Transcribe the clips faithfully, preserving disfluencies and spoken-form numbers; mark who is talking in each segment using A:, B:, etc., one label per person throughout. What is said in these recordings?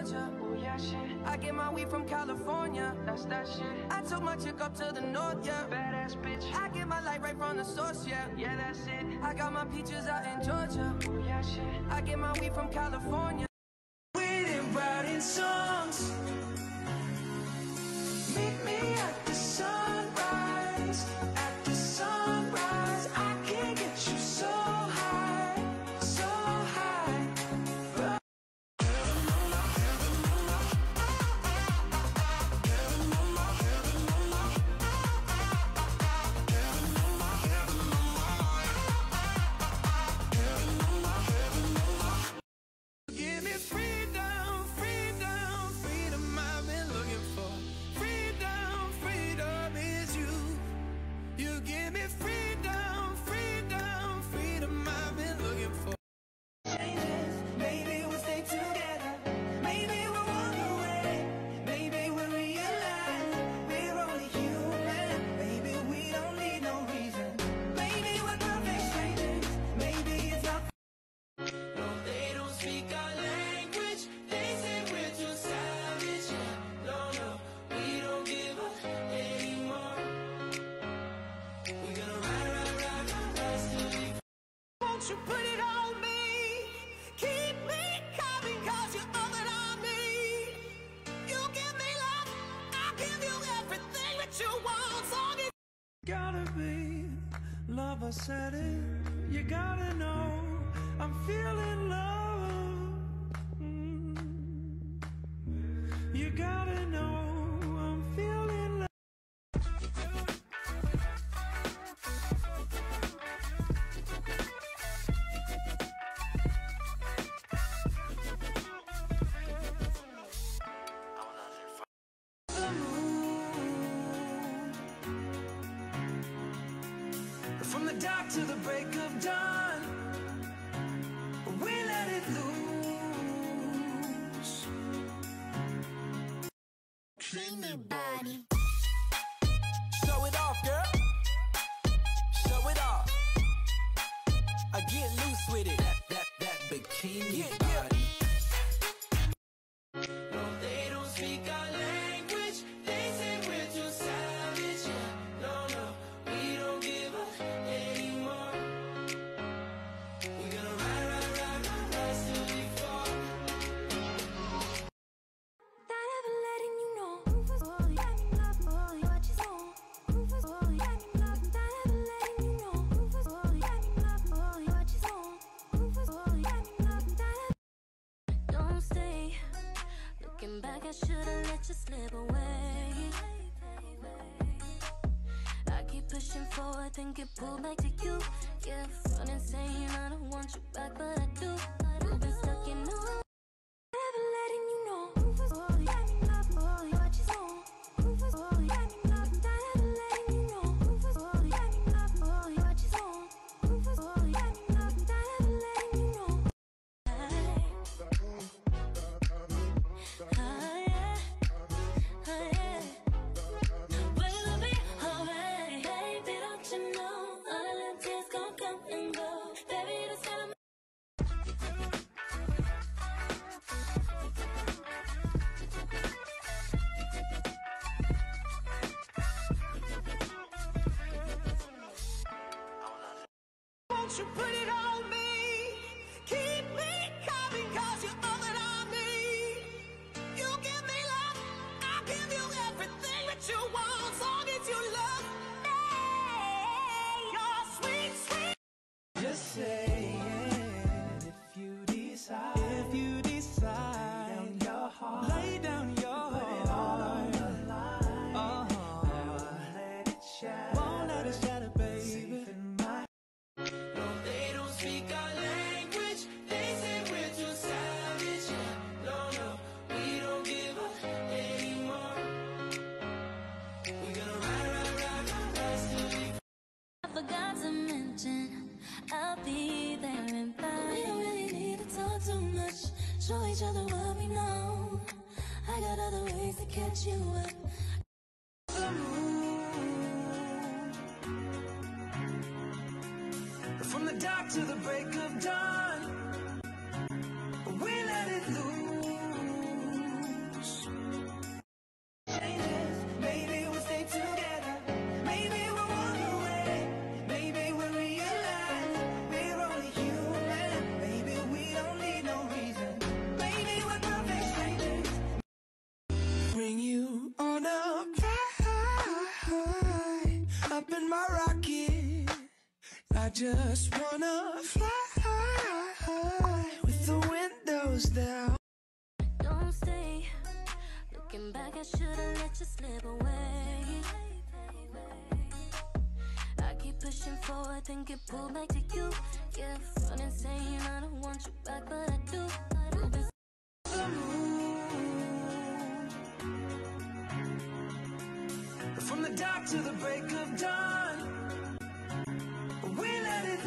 A: Georgia. Oh yeah, shit. I get my weed from California. That's that shit. I took my chick up to the north, yeah. Badass bitch. I get my light right from the source, yeah. Yeah, that's it. I got my peaches out in Georgia. Oh yeah, shit. I get my weed from California. Waiting, writing songs. Meet me at the sunrise. At the sunrise. I can get you so high, so high. But give me freedom, freedom, freedom I've been looking for. Freedom, freedom is you. You give me freedom, freedom, freedom I've been looking for. Changes, maybe we'll stay together. Maybe we'll walk away. Maybe we'll realize we're only human. Maybe we don't need no reason. Maybe we're perfect strangers. Maybe it's not. No, they don't speak our language. They say we're too savage. No, no, we don't give up anymore. We're gonna ride, ride, ride, ride, ride till we. Won't you put it on me? Keep me coming, cause you're all that I need. You give me love, I'll give you everything that you want. So give. Gotta be love, I said it. You gotta know I'm feeling love. Mm. You gotta know I'm feeling love. The moon. From the dark to the break of dawn, we let it loose.
B: Creamy body.
A: Show it off, girl. Show it off. I get loose with it. That that that bikini yeah, body. No, they don't speak our language. They say we're too savage. No, no, we don't give up anymore. We're gonna ride, ride, ride, ride, ride till we fall.
B: That ever letting you know. Rufus, boy, got me love, boy, what you saw. Rufus, boy, got me love. That ever letting you know. Rufus, boy, got me love, boy, what you saw. Rufus, boy, got me love. That ever. Don't stay. Looking back, I should've let you slip away. I keep pushing forward, then get pulled back to you. Yeah, running saying I don't want you back, but I do. You've been stuck in no. Never letting you know. Rufus, boy, got me love, boy, what you saw. Rufus, boy, got me love. Never letting you know. Rufus, boy, got me love, boy, what you saw. Rufus, boy, got me love. Never letting you know. Ah, yeah. Ah, yeah. Will it be alright? Baby, don't you know all the tears gon' come and go. Baby, that's how I'm.
A: Won't you put it on me? Keep me coming, cause you're all that I need. You give me love, I'll give you everything that you want. So if you love me, you're sweet, sweet. Just say it if you decide. If you decide, lay down your heart. Lay down your heart. Put it all on the line. Uh-huh. Never let it shatter. Won't let it shatter, baby. Safe in my. No, they don't speak our language. They say we're too savage. No, no, we don't give up anymore. We're gonna ride, ride, ride, ride, ride till we.
B: I forgot to mention, I'll be there in time. We don't really need to talk too much. Show each other what we know. I got other ways to catch you up.
A: The moon. From the dark to the break of dawn, we let it loose. in my rocket. I just wanna fly with the windows down.
B: Don't stay. Looking back, I should've let you slip away. I keep pushing forward, then get pulled back to you. Yeah, fun and saying I don't want you back, but I do. You've been
A: From the dark to the break of dawn, we let it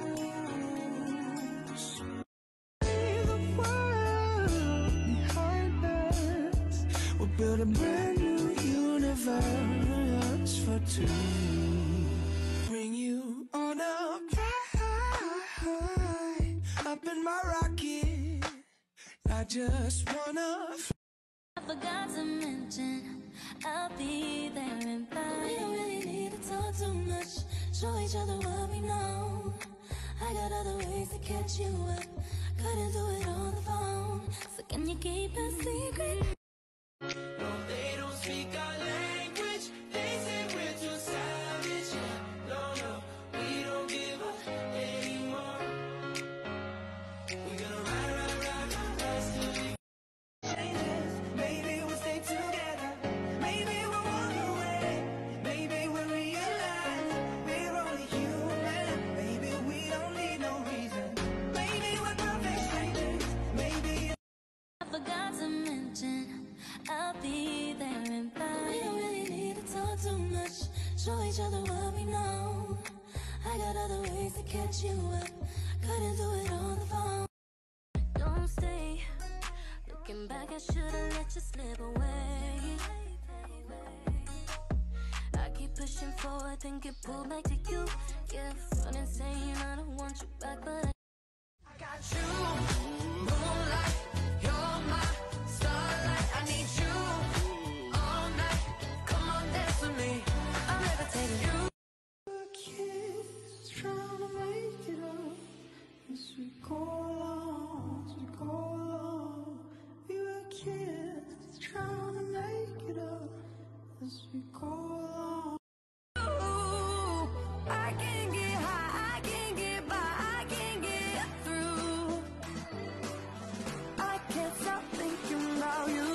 A: loose. Leave the world behind us. We'll build a brand new universe for two. Bring you on a ride up in my rocket. I just wanna.
B: I forgot to mention, I'll be there in five. We don't really need to talk too much. Show each other what we know. I got other ways to catch you up. Couldn't do it on the phone. So can you keep a secret?
A: No, they don't speak our language. They say we're too savage. No, no, we don't give up anymore. We're gonna ride, ride, ride, ride, rise till we changes. Maybe we'll stay together. Maybe we'll walk away. Maybe we'll realize we're only human. Maybe we don't need no reason. Maybe we're perfect strangers. Maybe
B: I forgot to mention, I'll be there in five. We don't really need to talk too much. Show each other what we know. I got other ways to catch you up. Couldn't do it on the phone. Don't stay. Looking back, I should've let you slip away. I keep pushing forward, then get pulled back to you. Yeah, fun and saying I don't want you back, but I
A: got you, moonlight, you're my starlight. I need you all night. Come on, dance with me.
B: I'm levitating.
A: You kids trying to make it up as we go along, as we go along. We were kids trying to make it up as we go along. Ooh, I can't get high, I can't get by, I can't get through. I can't stop thinking about you.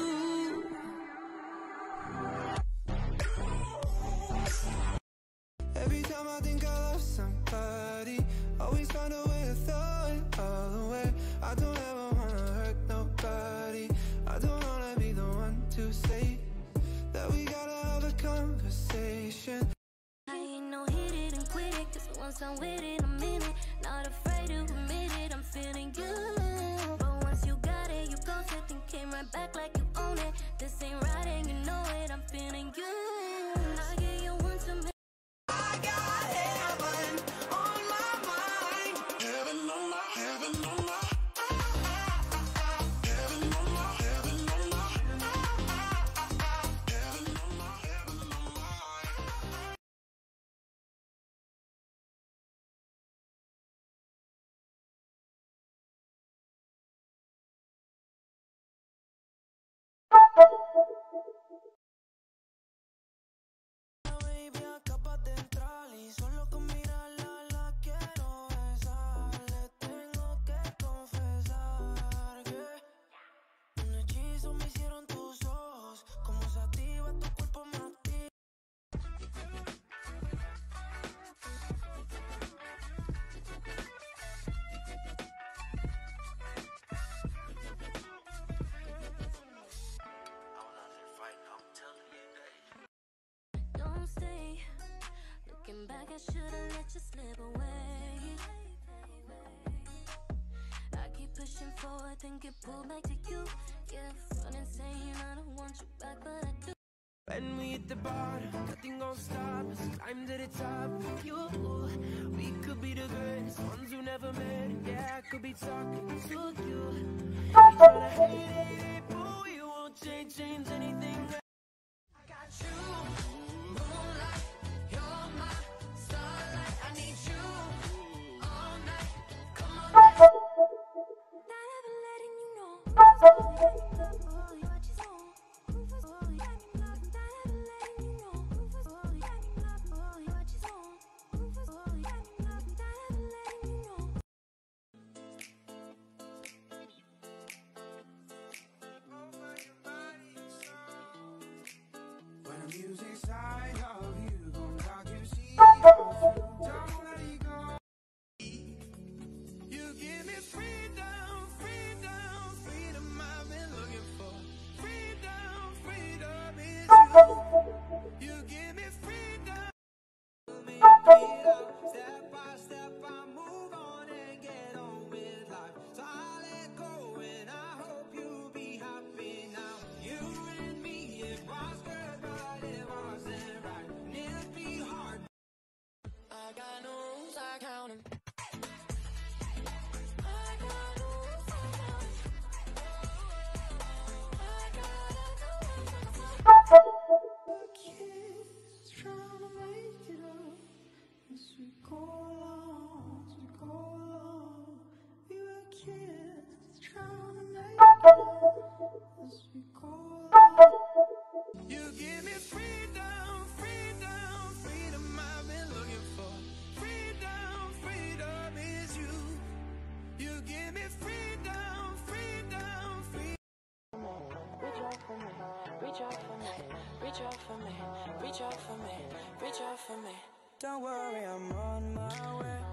A: Every time I think I love somebody, always find a way to throw it all away. I don't ever wanna hurt nobody. I don't wanna be the one to say that we gotta have a conversation.
B: I ain't no hit it and quit it, cause once I'm with it, I'm in it. Not afraid to admit it, I'm feeling good. But once you got it, you post it, then came right back like you own it. This ain't right and you know it, I'm feeling good. I get you once a minute.
A: I got heaven on my mind. Heaven on my, heaven on my, heaven on my, heaven on my, heaven on my, heaven on my. Baby, acaba de entrar y solo con mirarla la quiero besar. Le tengo que confesar que un hechizo me hicieron tus ojos. Como sativa tu cuerpo me activa.
B: Don't stay. Looking back, I should've let you slip away. I keep pushing forward, then get pulled back to you. Yeah, fun and saying I don't want you back, but I do.
A: When we hit the bottom, nothing gon' stop us. Climb to the top. You, we could be the greatest ones who never met. Yeah, I could be talking to you. You tryna hate it, but we won't change, change anything. I got you, moonlight, you're my starlight. I need you all night. Come on,
B: Not ever letting you know. What you want.
A: music side of you comes out to see how you don't let it go. You give me freedom, freedom, freedom I've been looking for. Freedom, freedom is you. You give me freedom. Step by step I move on and get on with life. So I let go and I hope you'll be happy now. You and me, it was good but it wasn't right. And it'd be hard. I got no rules, I count 'em. I got no rules, I count 'em. I got no kids trying to make it up. As we go along, as we go along, we were kids trying to make it up. As we go along, you give me freedom, freedom, freedom I've been looking for. Freedom, freedom is you. You give me freedom, freedom, freedom. Reach out for me, reach out for me, reach out for me, reach out for me, reach out for me. Don't worry, I'm on my way.